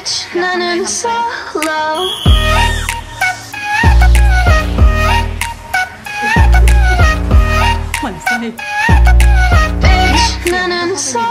bitch 나는 solo หมั่นไส้ bitch 나는 solo